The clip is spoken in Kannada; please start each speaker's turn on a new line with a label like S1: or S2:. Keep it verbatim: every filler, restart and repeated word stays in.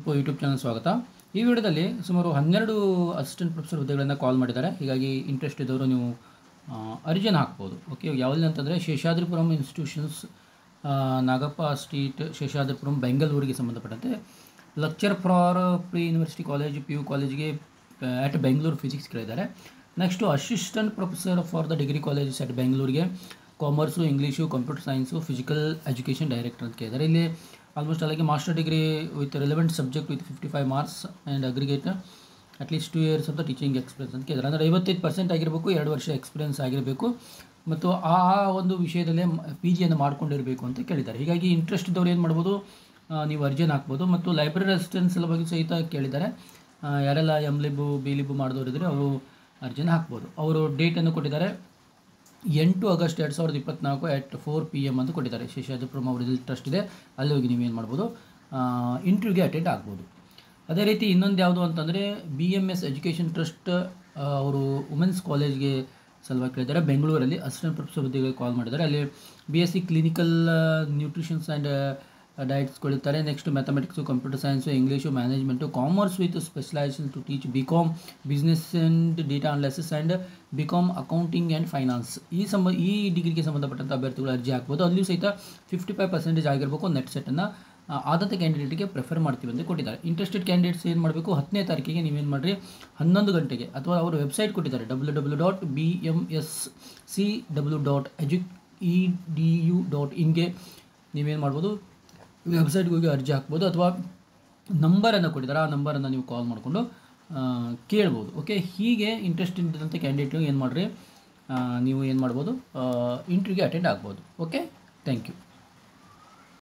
S1: ಯೂಟ್ಯೂಬ್ ಚಾನಲ್ ಸ್ವಾಗತ. ಈ ವಿಡಿಯೋದಲ್ಲಿ ಸುಮಾರು ಹನ್ನೆರಡು ಅಸಿಸ್ಟೆಂಟ್ ಪ್ರೊಫೆಸರ್ ಹುದ್ದೆಗಳನ್ನು ಕಾಲ್ ಮಾಡಿದ್ದಾರೆ. ಹೀಗಾಗಿ ಇಂಟ್ರೆಸ್ಟ್ ಇದ್ದವರು ನೀವು ಅರ್ಜಿನ ಹಾಕ್ಬೋದು. ಓಕೆ, ಯಾವ್ದು ಅಂತಂದರೆ ಶೇಷಾದ್ರಿಪುರಂ ಇನ್ಸ್ಟಿಟ್ಯೂಷನ್ಸ್, ನಾಗಪ್ಪ ಸ್ಟ್ರೀಟ್, ಶೇಷಾದ್ರಿಪುರಂ, ಬೆಂಗಳೂರಿಗೆ ಸಂಬಂಧಪಟ್ಟಂತೆ lecture for pre university college, P U ಕಾಲೇಜ್ಗೆ ಆಟ್ ಬೆಂಗಳೂರು ಫಿಸಿಕ್ಸ್ ಕೇಳಿದ್ದಾರೆ. Next assistant professor for the degree colleges at ಬೆಂಗಳೂರಿಗೆ commerce, English, computer science, physical education director ಅಂತ ಕೇಳಿದ್ದಾರೆ. ಇಲ್ಲಿ ಆಲ್ಮೋಸ್ಟ್ ಅಲ್ಲಿಗೆ master degree with relevant subject with fifty five marks and aggregate at least two years of the teaching experience ಅಂತ ಕೇಳಿದ್ದಾರೆ. ಅಂದರೆ ಐವತ್ತೈದು ಪರ್ಸೆಂಟ್ ಆಗಿರಬೇಕು, ಎರಡು ವರ್ಷ ಎಕ್ಸ್ಪೀರಿಯನ್ಸ್ ಆಗಿರಬೇಕು ಮತ್ತು ಆ ಒಂದು ವಿಷಯದಲ್ಲೇ ಪಿ ಜಿಯನ್ನು ಮಾಡ್ಕೊಂಡಿರಬೇಕು ಅಂತ ಕೇಳಿದ್ದಾರೆ. ಹೀಗಾಗಿ ಇಂಟ್ರೆಸ್ಟ್ ಇದ್ದವ್ರು ಏನು ಮಾಡ್ಬೋದು, ನೀವು ಅರ್ಜಿಯನ್ನು ಹಾಕ್ಬೋದು. ಮತ್ತು ಲೈಬ್ರರಿ ಅಸಿಸ್ಟೆನ್ಸ್ ಬಗ್ಗೆ ಸಹಿತ ಕೇಳಿದ್ದಾರೆ. ಯಾರೆಲ್ಲ ಎಮ್ ಲಿಬು ಬಿ ಲಿಬು ಮಾಡಿದವರು ಇದ್ದರೆ ಅವರು ಅರ್ಜಿನ ಹಾಕ್ಬೋದು. ಅವರು ಡೇಟನ್ನು ಕೊಟ್ಟಿದ್ದಾರೆ ಎಂಟು ಆಗಸ್ಟ್ ಎರಡು ಸಾವಿರದ ಇಪ್ಪತ್ತ್ನಾಲ್ಕು ಎಟ್ ಫೋರ್ ಪಿ ಎಮ್ ಅಂತ ಕೊಟ್ಟಿದ್ದಾರೆ. ಶೇಷಾದ್ರಿಪುರಂ ಅವರದ್ದು ಟ್ರಸ್ಟ್ ಇದೆ, ಅಲ್ಲಿ ಹೋಗಿ ನೀವೇನು ಮಾಡ್ಬೋದು, ಇಂಟರ್ವ್ಯೂಗೆ ಅಟೆಂಡ್ ಆಗ್ಬೋದು. ಅದೇ ರೀತಿ ಇನ್ನೊಂದು ಯಾವುದು ಅಂತಂದರೆ B M S education trust ಅವರು ವುಮೆನ್ಸ್ ಕಾಲೇಜ್ಗೆ ಸಲುವಾಗಿ ಕೇಳಿದ್ದಾರೆ. ಬೆಂಗಳೂರಲ್ಲಿ ಅಸಿಸ್ಟೆಂಟ್ ಪ್ರೊಫೆಸರ್ ಹುದ್ದೆಗೆ ಕಾಲ್ ಮಾಡಿದ್ದಾರೆ. ಅಲ್ಲಿ B S C clinical nutritions and diets ಕೊಡುತ್ತಾರೆ. Next mathematics, computer science, English, management, commerce with specialization to teach B com business and data analysis and B com accounting and finance. ಈ ಸಂಬ ಈ ಡಿಗ್ರಿಗೆ ಸಂಬಂಧಪಟ್ಟಂಥ ಅಭ್ಯರ್ಥಿಗಳು ಅರ್ಜಿ ಹಾಕ್ಬೋದು. ಅಲ್ಲಿಯೂ ಸಹಿತ ಫಿಫ್ಟಿ ಫೈವ್ ಪರ್ಸೆಂಟೇಜ್ ಆಗಿರಬೇಕು. ನೆಟ್ ಸೆಟ್ಟನ್ನು ಆದತೆ ಕ್ಯಾಂಡಿಡೇಟ್ಗೆ ಪ್ರಿಫರ್ ಮಾಡ್ತೀವಿ ಅಂತ ಕೊಟ್ಟಿದ್ದಾರೆ. ಇಂಟ್ರೆಸ್ಟೆಡ್ ಕ್ಯಾಂಡಿಡೇಟ್ಸ್ ಏನು ಮಾಡಬೇಕು, ಹತ್ತನೇ ತಾರೀಕಿಗೆ ನೀವೇನು ಮಾಡಿರಿ, ಹನ್ನೊಂದು ಗಂಟೆಗೆ ಅಥವಾ ಅವರು ವೆಬ್ಸೈಟ್ ಕೊಟ್ಟಿದ್ದಾರೆ W W dot B M S C W dot edu E D U dot ಇನ್ಗೆ ನೀವೇನು ಮಾಡ್ಬೋದು, ವೆಬ್ಸೈಟ್ಗೆ ಹೋಗಿ ಅರ್ಜಿ ಹಾಕ್ಬೋದು. ಅಥವಾ ನಂಬರನ್ನು ಕೊಟ್ಟಿದ್ದಾರೆ, ಆ ನಂಬರನ್ನು ನೀವು ಕಾಲ್ ಮಾಡಿಕೊಂಡು ಕೇಳ್ಬೋದು. ಓಕೆ, ಹೀಗೆ ಇಂಟ್ರೆಸ್ಟ್ ಇದ್ದಂಥ ಕ್ಯಾಂಡಿಡೇಟ್ಗೆ ಏನು ಮಾಡಿರಿ, ನೀವು ಏನು ಮಾಡ್ಬೋದು, ಇಂಟರ್ವ್ಯೂಗೆ ಅಟೆಂಡ್ ಆಗ್ಬೋದು. Okay, thank you.